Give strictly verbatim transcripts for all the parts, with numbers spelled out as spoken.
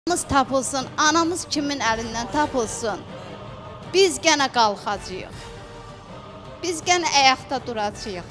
Anamız tapılsın, anamız kimin əlindən tapılsın. Biz gənə qalxacağıq. Biz gənə ayaqda duracağıq.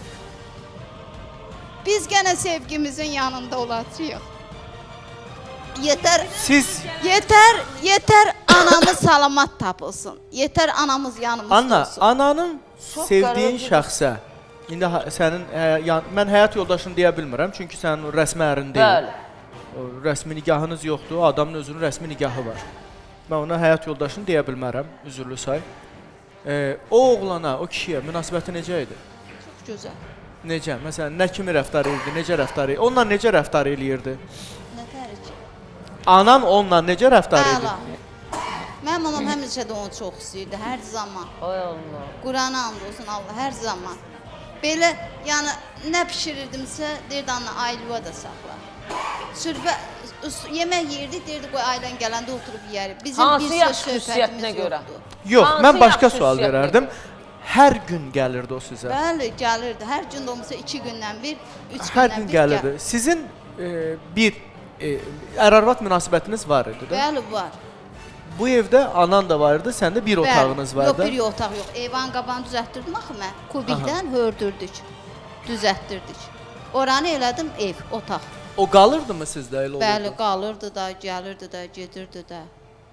Biz gənə sevgimizin yanında olacağıq. Yetər, Siz yetər, yetər anamız salamat tapılsın. Yetər anamız yanımızda Anna, olsun. ananın Çox sevdiyin qəribə. şəxsə indi ha- sənin hə, yan, mən həyat yoldaşın deyə bilmirəm, çünki sənin o rəsmi ərin deyil. Bəli. O rəsmi nikahınız yoxdur, adamın özünün rəsmi nikahı var. Mən ona həyat yoldaşını deyə bilmərəm, üzürlü say. Ee, o oğlana, o kişiyə münasibəti necə idi? Çox gözəl. Necə? Məsələn, nə kimi rəftar edirdi, necə rəftar edirdi? Onunla necə rəftar eləyirdi? Nə tərk? Anan onunla necə rəftar Əla. edirdi? Mənim anam həmişə də onu çox istəyirdi, hər zaman. Ay Allah. Qurana and olsun Allah, hər zaman. Belə, yəni nə bişirirdimsə, deyirdi anne aylığa da saxla. Sürbə, yemək yeyirdik, deyirdi qoy ailən gələndə oturub yeyərik. Bizim Hansı bir söz yaxşı xüsusiyyətinə söhbətimiz görə? yoxdur. Yox, Hansı mən başqa yaxşı sual xüsusiyyətinə verərdim. görə? Hər gün gəlirdi o sizə. Bəli, gəlirdi. Hər gün də olmasa iki gündən bir, üç Hər gündən gün bir gəlirdi. Sizin e, bir e, ər-arvad münasibətiniz var idi, də? Bəli, var. Bu evdə anan da var idi, səndə bir otağınız var Yox, da. bir otaq yox. Eyvan qabanı düzəltdirdim axı mən. Kubikdən hördürdük. Düzəltdirdik. Oranı elədim ev, otaq. O qalırdımı sizdə elə olurdu? Bəli, qalırdı da, gəlirdi də, gedirdi də.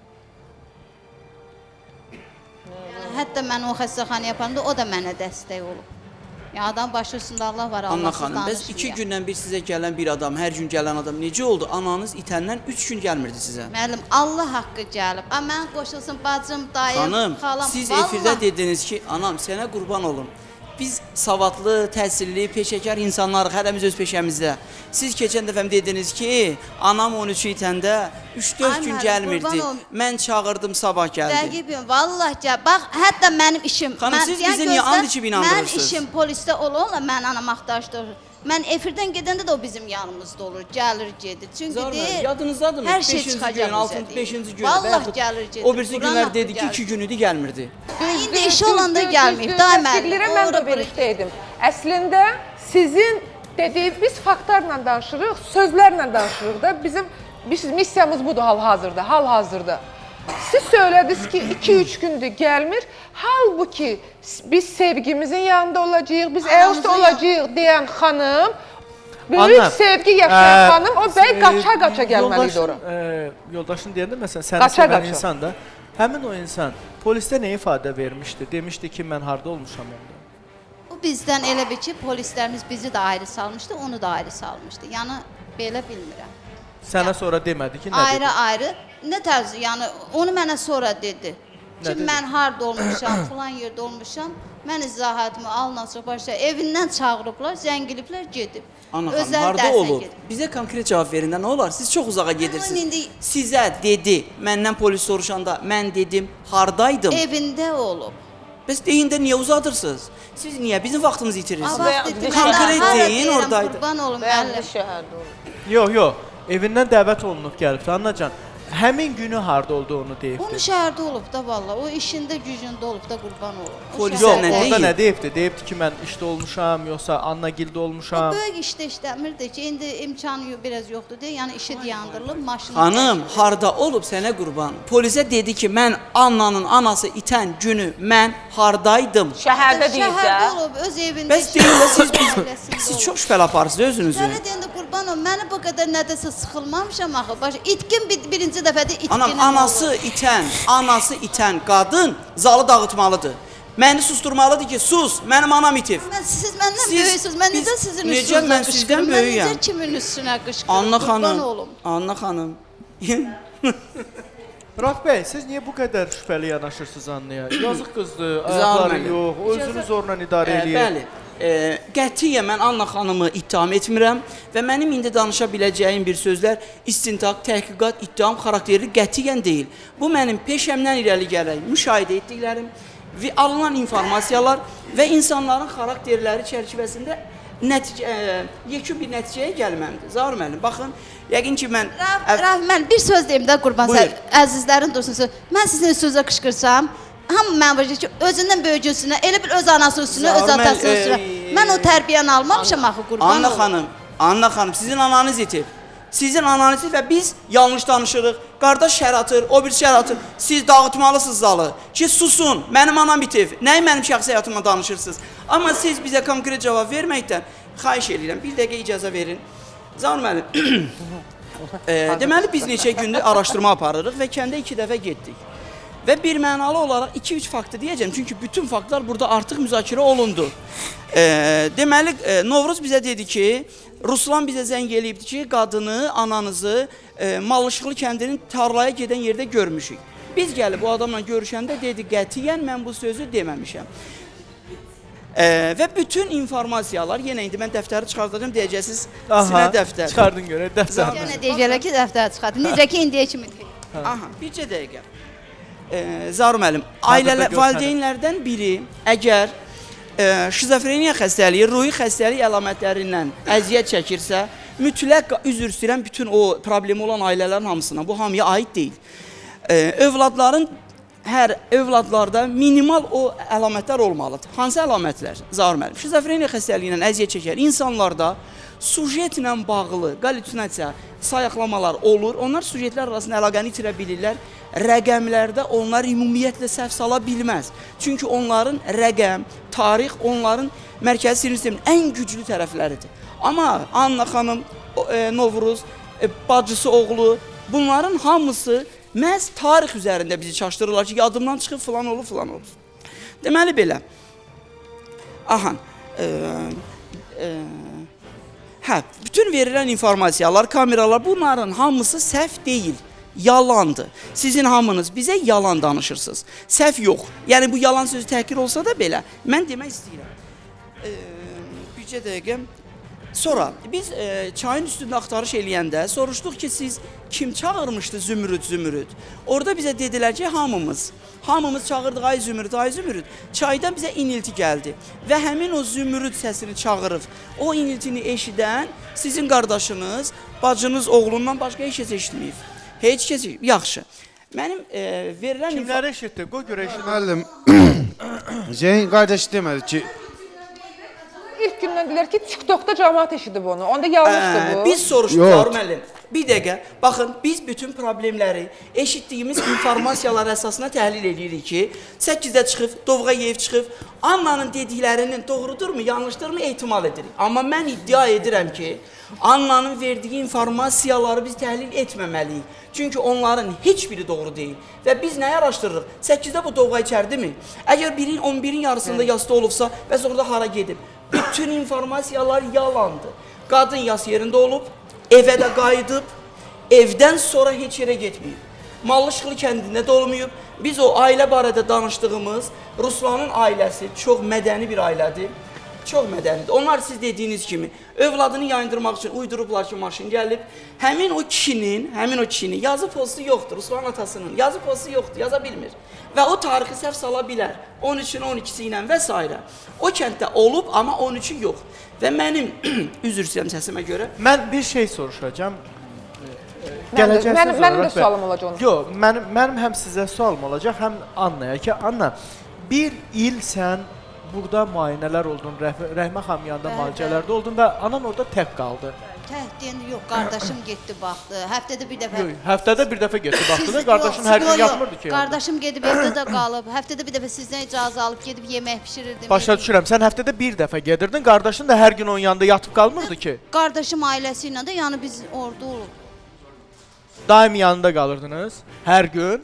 Yəni, hətta mən o xəstəxana yapanda o da mənə dəstək olub. Yəni, adam başı üstündə Allah var, Anna Allahsız xanım, bəs iki danışmıyor. gündən bir sizə gələn bir adam, hər gün gələn adam necə oldu? Ananız itəndən üç gün gəlmirdi sizə. Müəllim, Allah haqqı gəlib. Amma mən qoşulsun bacım, dayım, Xanım, xalam. siz vallahi- efirdə dediniz ki, anam sənə qurban olum. Biz savadlı, təhsilli, peşəkar insanlarıq, hərəmiz öz peşəmizdə. Siz keçən dəfə dediniz ki, anam on üçü itəndə üç dörd Ay gün müəllim, gəlmirdi. qurban olum. Mən çağırdım, sabah gəldi. Dəqiqim, vallahi gəl. Bax, hətta mənim işim. Xanım, mən, siz deyən bizi niyə gözlə, and içib inandırırsınız? Mən işim polisdə olanla mən anam axtarışdır. Mən efirdən gedəndə də o bizim yanımızda olur. Gəlir, gedir. Çünki Zar deyir, müəllim, yadınızdadırmı? hər şey beşinci çıxacaq gün, bizə altıncı, deyir. beşinci gün. Vallahi və yaxud gəlir, gedir. O birisi Quran günlər haqqı dedi ki, gəlir. iki gün idi, gəlmirdi. İndi işi olanda gəlməyib. Daim Təsdiqləyirəm, mən də birlikdəydim. Əslində sizin dediyiniz, biz faktlarla danışırıq, sözlərlə danışırıq da. Bizim biz, missiyamız budur hal-hazırda, hal-hazırda. Siz söylədiniz ki, iki üç gündür gəlmir. Halbuki biz sevgimizin yanında olacağıq, biz əyalda olacağıq deyən xanım, böyük Anam, sevgi yaşayan ə, xanım, o bəy e, qaça-qaça gəlməli idi ora. Yoldaşın, e, yoldaşın deyəndə məsələn səni Qaça sevən qaça. insan da, həmin o insan polisdə nə ifadə vermişdi? Demişdi ki, mən harda olmuşam onda. O bizdən elə bir ki, polislərimiz bizi də ayrı salmışdı, onu da ayrı salmışdı. Yəni, belə bilmirəm. Sənə Ya, sonra demədi ki, nə Ayrı dedi? ayrı. Nə tərz, yəni onu mənə sonra dedi. Nə Ki dedi? mən harda olmuşam, falan yerdə olmuşam. Mən izahatımı alından sonra başa evindən çağırıblar, zəngiliblər, gedib. Ana xanım, Özləri harda dərsə olub? gedib. Bizə konkret cavab verin də nə olar? Siz çox uzağa gedirsiniz. indi- Sizə dedi, məndən polis soruşanda mən dedim, hardaydım? Evində olub. Bəs deyin də niyə uzadırsınız? Siz niyə bizim vaxtımızı itirirsiniz? Abaq Bəyəm- dedim, Konkret hara deyin, deyirəm, oradaydı. Qurban olum, Bəyənli müəllim. şəhərdə olur. Yox, yox. Evindən dəvət olunub gəlibdi, Annacan. Həmin günü harda olduğunu deyibdi. Onu şəhərdə olub da valla. O işində, gücündə olub da qurban olub. O Polis Yox, şəhərdə- nə orada deyib? nə deyibdi? Deyibdi ki, mən işdə olmuşam, yoxsa Anna gildə O olmuşam. böyük işdə işləmirdi ki, indi imkanı yox, biraz yoxdur deyə, yəni işi dayandırılıb, maşını Xanım, dəyişdirilib. harda olub sənə qurban? Polisə dedi ki, mən Annanın anası itən günü mən hardaydım? Şəhərdə deyib Şəhərdə də. olub, öz evində. Bəs deyin də siz biz, ailəsində siz olub. çox şübhəli aparırsınız özünüzü. Sənə deyəndə qurban ol, məni bu qədər nədəsə sıxılmamışam axı. Baş, itkin bir, birinci dəfədə itkinim Anam, anası itən, anası itən qadın zalı dağıtmalıdır. Məni susturmalıdır ki, sus, mənim anam itib. Mən, siz məndən Siz- böyüksünüz, mən biz- necə sizin necə üstünüzə mən sizdən qışqırım, mən böyüyəm? necə kimin üstünə qışqırım, Anna qurban xanım, olum. Anna xanım. Raf bəy, siz niyə bu qədər şübhəli yanaşırsınız Annaya? Yazıq qızdır, Zalım ayaqları mənim. yox, o özünü zorla idarə Ə, eləyir. Bəli. E, qətiyyən mən Anna xanımı ittiham etmirəm və mənim indi danışa biləcəyim bir sözlər istintaq, təhqiqat, ittiham xarakterli qətiyyən deyil. Bu mənim peşəmdən irəli gələk, müşahidə etdiklərim və alınan informasiyalar və insanların xarakterləri çərçivəsində nəticə, e, yekun bir nəticəyə gəlməmdir. Zahir müəllim, baxın, yəqin ki mən Raf, Raf, mən bir söz deyim də qurban Buyur. sən, əzizlərin dursun. Mən sizin üstünüzə qışqırsam, hamı mən vəcə ki, özündən böyücü üstünə, elə bil öz anası üstünə, öz Zahir atası müəllim, üstünə. e, Mən o tərbiyəni almamışam axı qurban Anna olum. xanım, Anna xanım, sizin ananız itib. Sizin ananızı və biz yanlış danışırıq. Qardaş şər atır, o bir şər atır. Siz dağıtmalısınız zalı. Ki susun, mənim anam bitib. Nəyi mənim şəxsi həyatımla danışırsınız? Amma siz bizə konkret cavab verməkdən xahiş edirəm. Bir dəqiqə icazə verin. Zaur müəllim, e, deməli biz neçə gündür araşdırma aparırıq və kəndə iki dəfə getdik. Və bir mənalı olaraq iki üç faktı deyəcəm. Çünki bütün faktlar burada artıq müzakirə olundu. E, deməli, e, Novruz bizə dedi ki, Ruslan bizə zəng eləyibdi ki, qadını, ananızı e, Malışıqlı kəndinin tarlaya gedən yerdə görmüşük. Biz gəlib bu adamla görüşəndə dedi, qətiyyən mən bu sözü deməmişəm. E, və bütün informasiyalar, yenə indi mən dəftəri çıxardacağım, deyəcəksiniz, sinə dəftər. Çıxardın görə, dəftər. Yenə deyəcəklər ki, dəftər çıxartdı. Necə ki, indiyə kimi deyil. Aha, bircə dəqiqə. E, Zaur müəllim, ailələr, valideynlərdən biri əgər e, şizofreniya xəstəliyi, ruhi xəstəlik əlamətlərindən əziyyət çəkirsə, mütləq üzr istəyirəm bütün o problemi olan ailələrin hamısına, bu hamıya aid deyil. E, övladların, hər övladlarda minimal o əlamətlər olmalıdır. Hansı əlamətlər? Zaur müəllim, şizofreniya xəstəliyindən əziyyət çəkər insanlarda sujetlə bağlı qallüsinasiya, sayaqlamalar olur. Onlar sujetlər arasında əlaqəni itirə bilirlər. Rəqəmlərdə onlar ümumiyyətlə səhv sala bilməz. Çünki onların rəqəm, tarix onların mərkəzi sinir sisteminin ən güclü tərəfləridir. Amma Anna xanım, e, Novruz, e, bacısı, oğlu, bunların hamısı məhz tarix üzərində bizi çaşdırırlar ki, yadımdan çıxıb filan olur, filan olur. Deməli belə. Aha. E, e, hə, bütün verilən informasiyalar, kameralar, bunların hamısı səhv deyil. Yalandır. Sizin hamınız bizə yalan danışırsınız. Səhv yox. Yəni bu yalan sözü təhqir olsa da belə, mən demək istəyirəm. E, bircə dəqiqə. Sonra biz e, çayın üstündə axtarış eləyəndə soruşduq ki, siz kim çağırmışdı Zümrüd, Zümrüd? Orada bizə dedilər ki, hamımız. Hamımız çağırdıq, ay Zümrüd, ay Zümrüd. Çaydan bizə inilti gəldi və həmin o Zümrüd səsini çağırıb. O iniltini eşidən sizin qardaşınız, bacınız oğlundan başqa heç kəs eşitməyib. Heç kəs, yaxşı. Mənim e, verilən... Kimləri eşitdi? Qoy görə eşitdi. Müəllim, Zeyn qardaş demədi ki... İlk gündən deyirlər ki, TikTokda cəmaət eşidib onu. Onda yanlışdır bu. Ə, biz soruşduq, Yox. Zaur müəllim. Bir dəqiqə, baxın, biz bütün problemləri eşitdiyimiz informasiyalar əsasına təhlil edirik ki, səkkizdə çıxıb, Dovğayev çıxıb, Annanın dediklərinin doğrudurmu, yanlışdırmı ehtimal edirik. Amma mən iddia edirəm ki, Annanın verdiyi informasiyaları biz təhlil etməməliyik. Çünki onların heç biri doğru deyil. Və biz nəyi araşdırırıq? səkkizdə bu Dovğa içərdi mi? Əgər birin on birin yarısında yasda olubsa, bəs orada hara gedib? Bütün informasiyalar yalandır. Qadın yas yerində olub, evə də qayıdıb, evdən sonra heç yerə getməyib. Malışıqlı kəndində də olmayıb. Biz o ailə barədə danışdığımız Ruslanın ailəsi çox mədəni bir ailədir. Çox mədənidir. Onlar siz dediyiniz kimi övladını yayındırmaq üçün uydurublar ki, maşın gəlib. Həmin o kişinin, həmin o kişinin yazı postu yoxdur. Ruslanın atasının yazı postu yoxdur, yaza bilmir. Və o tarixi səhv sala bilər. on üçün on ikisi ilə və s. O kənddə olub, amma on üçü yox. Və mənim, üzr istəyirəm səsimə görə. Mən bir şey soruşacağam. Mənim, mənim, mənim də sualım olacaq onu. Yox, mənim, mənim həm sizə sualım olacaq, həm Annaya ki, Anna, bir il sən burada müayinələr oldun, Rəhmə xanım yanında müalicələrdə oldun və anan orada tək qaldı. Tək deyəndə yox, qardaşım getdi baxdı. Həftədə bir dəfə. Yox, həftədə bir dəfə getdi baxdı da, Siz- qardaşın yox, hər gün yox, yatmırdı ki. Qardaşım gedib evdə də qalıb. Həftədə bir dəfə sizdən icazə alıb gedib yemək bişirirdim. Başa yedim. düşürəm, sən həftədə bir dəfə gedirdin, qardaşın da hər gün onun yanında yatıb qalmırdı ki. Qardaşım ailəsi ilə də yəni biz orada olub. Daim yanında qalırdınız, hər gün.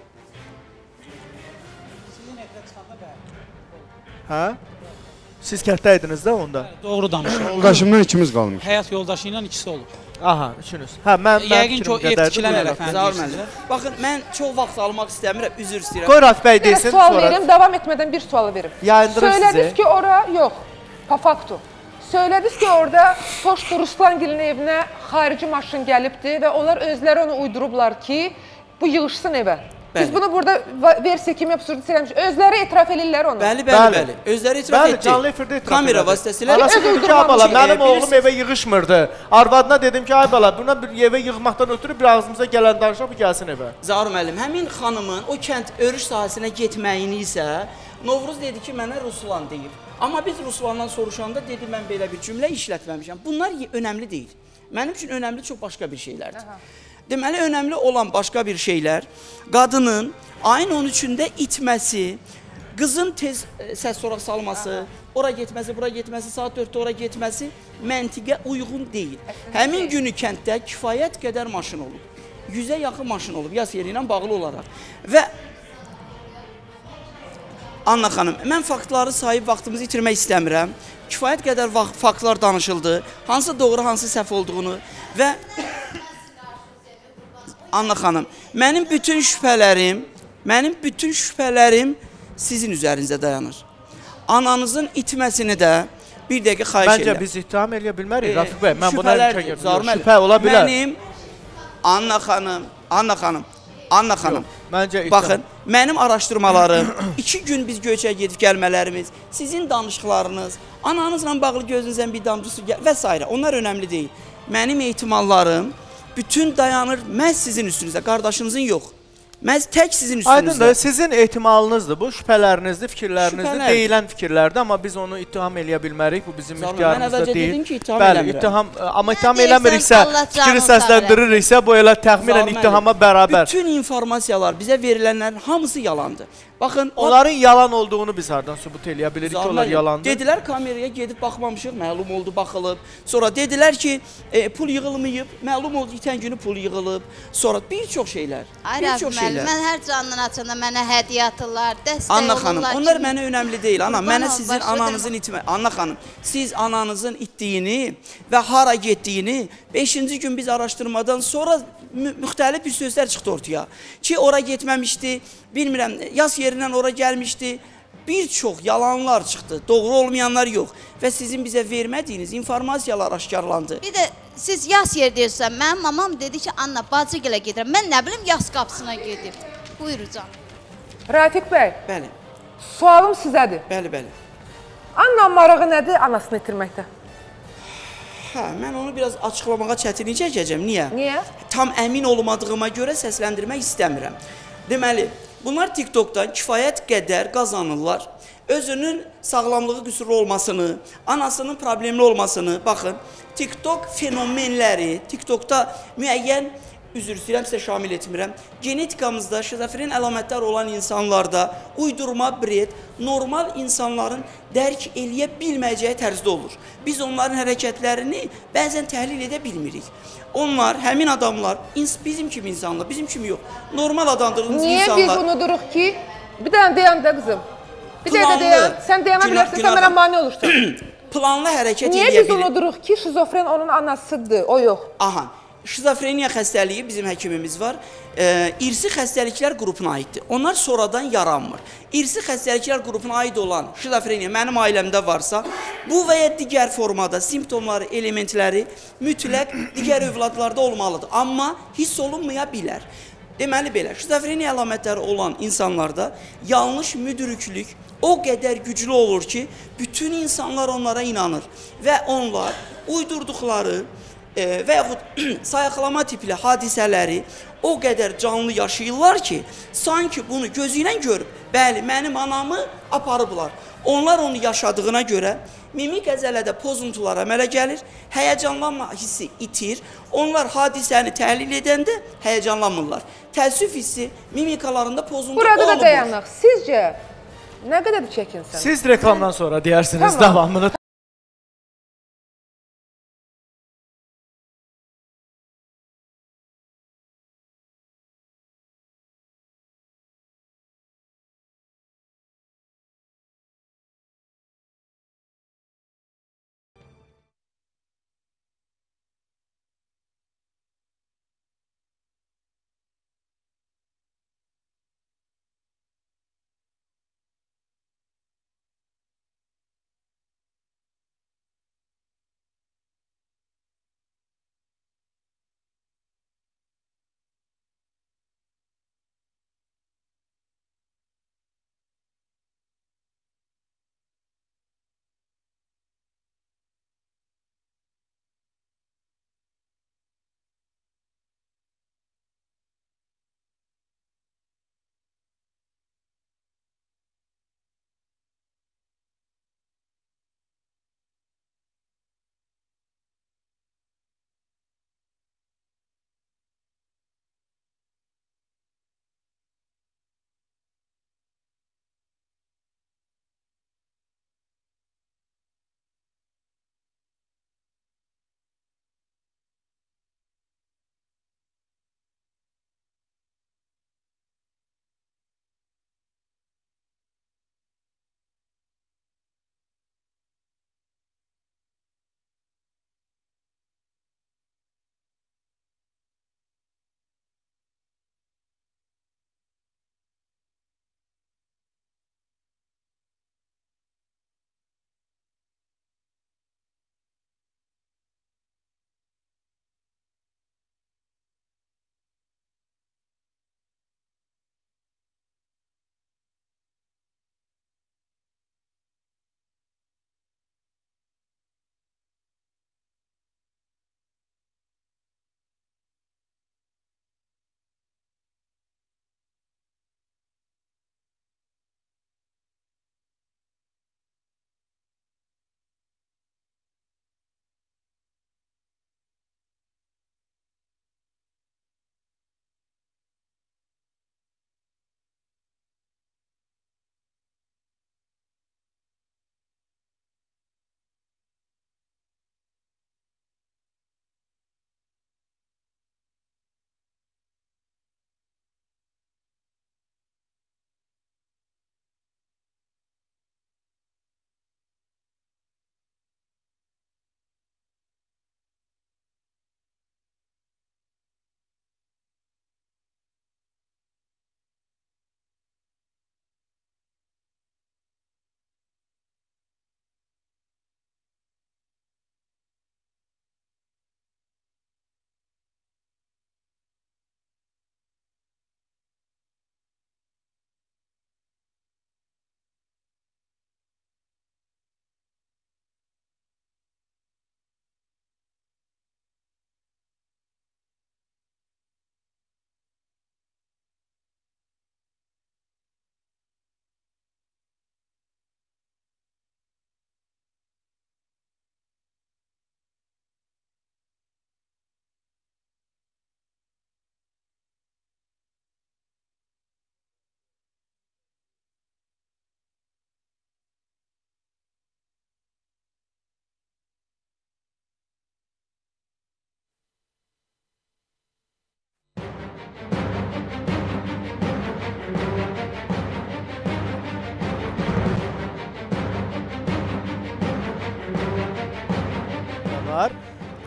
Hə? Siz kətdəydiniz də onda? Doğru danışır. Yoldaşımdan ikimiz qalmış. Həyat yoldaşı ilə ikisi olub. Aha, üçünüz. Hə, mən mən Yəqin ki, o ev tikilən ərəfən Zaur deyirsiniz. müəllim. Baxın, mən çox vaxt almaq istəmirəm, üzr istəyirəm. Qoy Rauf bəy Bir desin, sual sonra. verim, davam etmədən bir sual verim. Yayındırım Söylədiniz sizi. ki, ora yox, pa faktu. Söylədiniz ki, orada Toşdu Ruslangilin evinə xarici maşın gəlibdi və onlar özləri onu uydurublar ki, bu yığışsın evə. Biz Bəli. bunu burada va- versiya kimi absurd eləmiş. Özləri etiraf eləyirlər onu. Bəli, bəli, Bəli. bəli. Özləri etiraf Bəli, etdi. canlı efirdə etiraf Kamera elədi. vasitəsilə. Anası Öz dedi ki, uydurmamış ay bala, şey. mənim E, oğlum bilirsiniz- evə yığışmırdı. Arvadına dedim ki, ay bala, buna bir evə yığmaqdan ötürü bir ağzımıza gələn danışa bu gəlsin evə. Zaur müəllim, həmin xanımın o kənd örüş sahəsinə getməyini isə Novruz dedi ki, mənə Ruslan deyib. Amma biz Ruslandan soruşanda dedi, mən belə bir cümlə işlətməmişəm. Bunlar y- önəmli deyil. Mənim üçün önəmli çox başqa bir şeylərdir. Deməli, önəmli olan başqa bir şeylər, qadının ayın on üçündə itməsi, qızın tez e, səs soraq salması, ora getməsi, bura getməsi, saat dörddə ora getməsi məntiqə uyğun deyil. Həmin günü kənddə kifayət qədər maşın olub. Yüzə yaxın maşın olub, yas yeri ilə bağlı olaraq. Və Anna xanım, mən faktları sayıb vaxtımızı itirmək istəmirəm. Kifayət qədər faktlar danışıldı, hansı doğru, hansı səhv olduğunu və Anna xanım, mənim bütün şübhələrim, mənim bütün şübhələrim sizin üzərinizə dayanır. Ananızın itməsini də bir dəqiqə xahiş edirəm. Məncə biz ittiham eləyə bilmərik, E, Rafiq bəy. Mən buna şübhələrdir, imkan Zaur müəllim. şübhə ola bilər. Mənim, Anna xanım, Anna xanım, Anna xanım. Məncə ittiham. Baxın, mənim araşdırmalarım, iki gün biz Göyçəyə gedib gəlmələrimiz, sizin danışıqlarınız, ananızla bağlı gözünüzdən bir damcı su gəl və s. Onlar önəmli deyil. Mənim ehtimallarım bütün dayanır məhz sizin üstünüzdə, qardaşınızın yox. Məhz tək sizin üstünüzdə. Aydındır, sizin ehtimalınızdır bu, şübhələrinizdir, fikirlərinizdir, Şübhələrdir. deyilən fikirlərdir, amma biz onu ittiham eləyə bilmərik, bu bizim Zaur, mən ixtiyarımızda əvvəlcə deyil. dedim ki, ittiham Bəli, eləmirəm. ittiham, amma ittiham deyirsən, eləmiriksə, Allah fikri canını səsləndiririksə, bu elə təxminən Zaur ittihama müəllim, bərabər. Bütün informasiyalar, bizə verilənlərin hamısı yalandır. Baxın, o Onların yalan olduğunu biz hardan sübut eləyə bilirik ki, Zaur onlar müəllim, yalandır. dedilər kameraya gedib baxmamışıq, məlum oldu, baxılıb. Sonra dedilər ki, e, pul yığılmayıb, məlum oldu, itən günü pul yığılıb. Sonra bir çox şeylər, Ay bir Rəfi çox müəllim, şeylər. mən hər candan açanda mənə hədiyyə atırlar, dəstək Anna olurlar. xanım, onlar kimi- mənə önəmli deyil. Ana, Qurban mənə ol, sizin başa ananızın dönüm. itmə. Anna xanım, siz ananızın itdiyini və hara getdiyini beşinci gün biz araşdırmadan sonra mü müxtəlif bir sözlər çıxdı ortaya. Ki, ora getməmişdi, bilmirəm, yas yerindən ora gəlmişdi. Bir çox yalanlar çıxdı, doğru olmayanlar yox. Və sizin bizə vermədiyiniz informasiyalar aşkarlandı. Bir də siz yas yer deyirsən, mənim mamam dedi ki, Anna bacı gilə gedirəm. Mən nə bilim yas qapısına gedib. Buyur canım. Rafiq bəy, Bəli, sualım sizədir. bəli, bəli. Anna marağı nədir anasını itirməkdə? Hə, mən onu biraz açıqlamağa çətinlik çəkəcəm. Niyə? Niyə? Tam əmin olmadığıma görə səsləndirmək istəmirəm. Deməli, bunlar TikTokdan kifayət qədər qazanırlar. Özünün sağlamlığı qüsurlu olmasını, anasının problemli olmasını, baxın, TikTok fenomenləri, TikTokda müəyyən, üzr istəyirəm, sizə şamil etmirəm, genetikamızda şizofren əlamətlər olan insanlarda uydurma, bred, normal insanların dərk eləyə bilməyəcəyi tərzdə olur. Biz onların hərəkətlərini bəzən təhlil edə bilmirik. Onlar, həmin adamlar, bizim kimi insanlar, bizim kimi yox, normal adandığımız Niyə insanlar... biz unuduruq ki, bir dənə deyəndə qızım, bir dəqiqə Planlı, deyən, sən deyəmə günah- bilərsən, sən günah- mənə mani olursan. Planlı hərəkət Niyə eləyə biz bilir. unuduruq ki, şizofren onun anasıdır, o yox? Aha, şizofreniya xəstəliyi bizim həkimimiz var. E, irsi xəstəliklər qrupuna aiddir. Onlar sonradan yaranmır. İrsi xəstəliklər qrupuna aid olan şizofreniya mənim ailəmdə varsa, bu və ya digər formada simptomları, elementləri mütləq digər övladlarda olmalıdır. Amma hiss olunmaya bilər. Deməli belə, şizofreniya əlamətləri olan insanlarda yanlış müdürüklük o qədər güclü olur ki, bütün insanlar onlara inanır və onlar uydurduqları e, və yaxud sayıqlama tipli hadisələri o qədər canlı yaşayırlar ki, sanki bunu gözü ilə görüb, bəli, mənim anamı aparıblar. Onlar onu yaşadığına görə mimik əzələdə pozuntular əmələ gəlir, həyəcanlanma hissi itir. Onlar hadisəni təhlil edəndə həyəcanlanmırlar. Təəssüf hissi mimikalarında pozuntu Burada da olmur. dayanaq. Sizcə nə qədər çəkinsən? Siz reklamdan sonra deyirsiniz Tamam. davamını.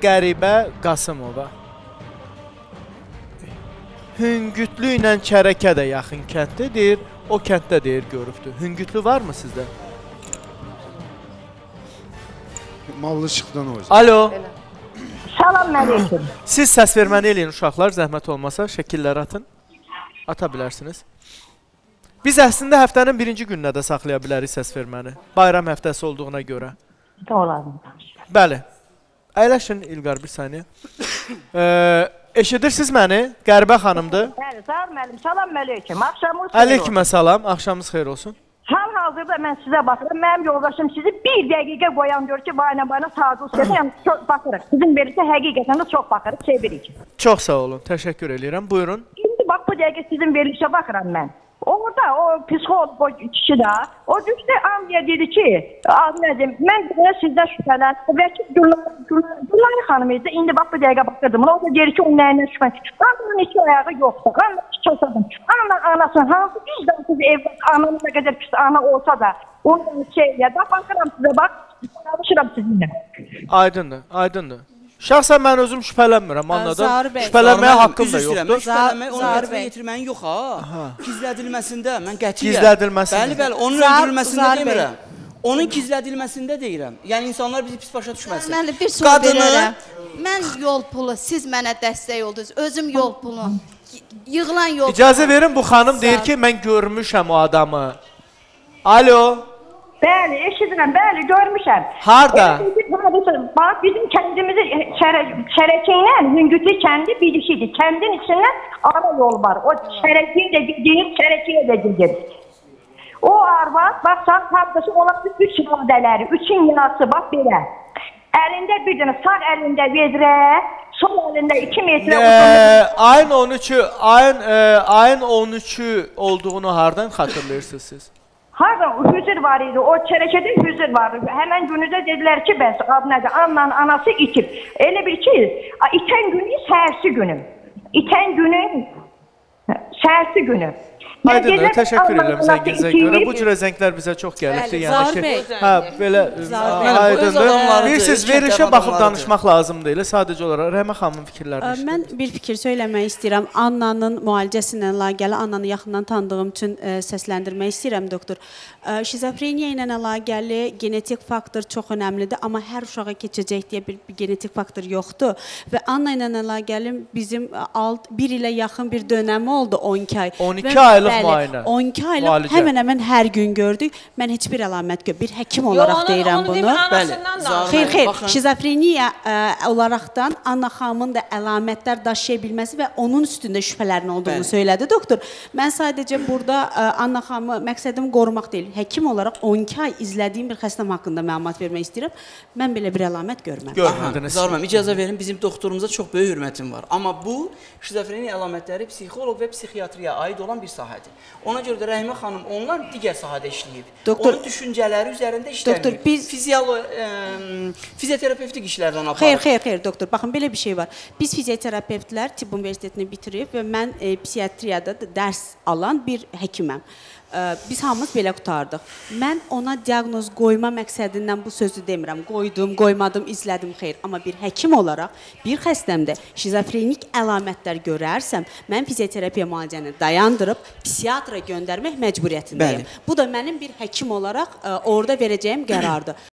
Qəribə Qasımova. Hüngütlü ilə Kərəkə də yaxın kənddir, deyir. O kənddə deyir görübdür. Hüngütlü varmı sizdə? Mallı çıxdan o. Alo. Salam aleyküm. Siz səs verməni eləyin uşaqlar, zəhmət olmasa şəkilləri atın. Ata bilərsiniz. Biz əslində həftənin birinci gününə də saxlaya bilərik səs verməni. Bayram həftəsi olduğuna görə. Dolarım. Bəli. Əyləşin İlqar bir saniyə. Ee, eşidirsiniz məni? Qəribə xanımdır. Bəli, sağ olun müəllim. Salam aleyküm. Axşamınız xeyir olsun. Aleyküm salam. Axşamınız xeyir olsun. Hal-hazırda mən sizə baxıram. Mənim yoldaşım sizi bir dəqiqə qoyan gör ki, bayna bayna sağ olsun. Yəni çox baxırıq. Sizin verirsə həqiqətən də çox baxırıq, sevirik. Çox sağ olun. Təşəkkür edirəm. Buyurun. İndi bax bu dəqiqə sizin verilişə baxıram mən. Orada o psixolog o kişi də, o düşdü Amya dedi ki, Azməzim, mən belə sizdən şübhələndim. Bəlkə Gülay xanım idi. İndi bax bu dəqiqə baxırdım. O da deyir ki, onun nəyindən şübhələndim. Ananın iki ayağı yoxdur. Ananın iki olsadım. Ananın anasının hansı vicdansız evlat, ananın nə qədər pis ana olsa da, onun şey ya da baxıram sizə bax, çalışıram sizinlə. Aydındır, aydındır. Şəxsən mən özüm şübhələnmirəm, anladım. Zahir bəy. Şübhələnməyə haqqım da Üzr istəyirəm, yoxdur. mən şübhələnmək, onu Zahir qətiyyən bəy. yetirməyin yox ha. Gizlədilməsində mən qətiyyən. Gizlədilməsində. Bəli, bəli, onun Zahir- öldürülməsində Zahir bəy. demirəm. Onun gizlədilməsində deyirəm. Yəni insanlar bizi pis başa düşməsin. Mən bir sual Qadını- verərəm. Mən yol pulu, siz mənə dəstək oldunuz. Özüm yol pulu. Yığılan yol İcazə verin, bu xanım deyir ki, mən görmüşəm o adamı. Alo. Bəli, eşidirəm, bəli, görmüşəm. Harda? Bax, bizim kəndimizi Şərəkə ilə Hüngütlü kəndi birişidir. Kəndin içindən ara yol var. O Şərəkəyə də gedir, Şərəkəyə də gedir. O arvad, bax, sağ qardaşı olan üç radələri, üçün yarısı, bax belə. Əlində bir dənə, sağ əlində vedrə, sol əlində iki metrə Ee, uzunluğu. ayın on üçü, ayın, e, ayın on üçü olduğunu hardan xatırlayırsınız siz? Harada hüzür var idi, o Çərəkədə hüzür var. Həmən günüdə dedilər ki, bəs adı nədir, Annanın anası itib. Elə bir ki, itən günü səhərsi günü. İtən günü səhərsi günü. Aydındır, təşəkkür edirəm zənginizə görə. Bu cürə zənglər bizə çox gəlibdir. Yəni Zahir ki, bəy. hə, belə Zahir bəy. aydındır. Bu öz adamlarıdır, Bilirsiniz, öz verilişə kənddə baxıb adamlarıdır. danışmaq lazım deyil. Sadəcə olaraq Rəhmə xanımın fikirlərini eşidirik. Mən bir fikir söyləmək istəyirəm. Annanın müalicəsi ilə əlaqəli, Annanı yaxından tanıdığım üçün ə, səsləndirmək istəyirəm, doktor. Ə, Şizofreniya ilə əlaqəli genetik faktor çox önəmlidir, amma hər uşağa keçəcək deyə bir, bir genetik faktor yoxdur. Və Anna ilə əlaqəli bizim alt, bir ilə yaxın bir dönəmi oldu, on iki ay. on iki Və, aylıq bəli, müayinə. on iki aylıq Müalicə. həmən-həmən hər gün gördük. Mən heç bir əlamət görmürəm. Bir həkim olaraq onu- deyirəm onu bunu. deyim, anasından Bəli, da. Zahir Xeyr, xeyr. Baxın. Şizofreniya ə, olaraqdan Anna xanımın da əlamətlər daşıya bilməsi və onun üstündə şübhələrin olduğunu Bəli. söylədi doktor. Mən sadəcə burada ə, Anna xanımı məqsədim qorumaq deyil. Həkim olaraq on iki ay izlədiyim bir xəstəm haqqında məlumat vermək istəyirəm. Mən belə bir əlamət görmədim. Görmədiniz. Zarmam, icazə verin, bizim doktorumuza çox böyük hörmətim var. Amma bu, şizofreniya əlamətləri psixoloq və psixiatriya aid olan bir sahədir. Ona görə də Rəhimə xanım, onlar digər sahədə işləyib. Doktor- Onun düşüncələri üzərində işləmir. Doktor, biz- Fiziolo, ə, fizioterapevtik işlərdən aparır. Xeyr, xeyr, xeyr, doktor. Baxın, belə bir şey var. Biz fizioterapevtlər tibb universitetini bitirib və mən e, psixiatriyada da dərs alan bir həkiməm. E, biz hamımız belə qutardıq. Mən ona diaqnoz qoyma məqsədindən bu sözü demirəm. Qoydum, qoymadım, izlədim, xeyr. Amma bir həkim olaraq bir xəstəmdə şizofrenik əlamətlər görərsəm, mən fizioterapiya müalicəni dayandırıb psixiatra göndərmək məcburiyyətindəyim. Bəli. Bu da mənim bir həkim olaraq e, orada verəcəyim qərardır.